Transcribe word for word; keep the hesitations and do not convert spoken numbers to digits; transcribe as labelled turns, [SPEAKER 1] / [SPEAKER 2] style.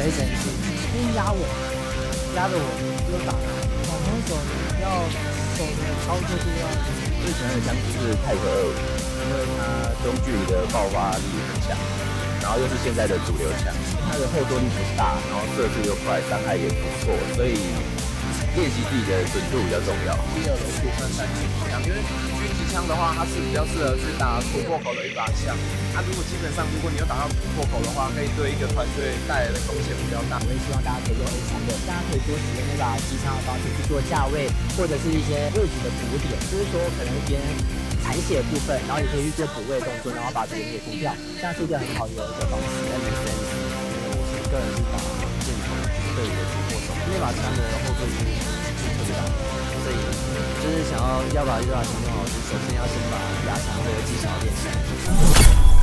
[SPEAKER 1] A 神经，因为压我，压着我就打他。防空手你要手的操作就要。
[SPEAKER 2] 最喜欢的枪是泰格二五，因为它中距离的爆发力很强，然后又是现在的主流枪，它的后坐力不大，然后射速又快，伤害也不错，所以练习自己的准度比较重要。
[SPEAKER 3] 第二楼部分三级枪，因为狙击枪的话，它是比较适合去打突破口的一把枪。它、啊、如果基本上，如果你有打到突破口的话，可以对一个团队带来的风险比较大。
[SPEAKER 1] 我也希望大家可以用 A 三六，大家可以多使用那把机枪的方式去做价位，或者是一些位置的补点，就是说可能别人残血部分，然后也可以去做补位动作，然后把别人给补掉，这样是一个很好的一个方式。
[SPEAKER 4] M S N， 我是个人是打箭头对的突破手，那把枪的后坐力特别大，所以就是想要要把这把枪用好，首先要先把压枪这个技巧练起来。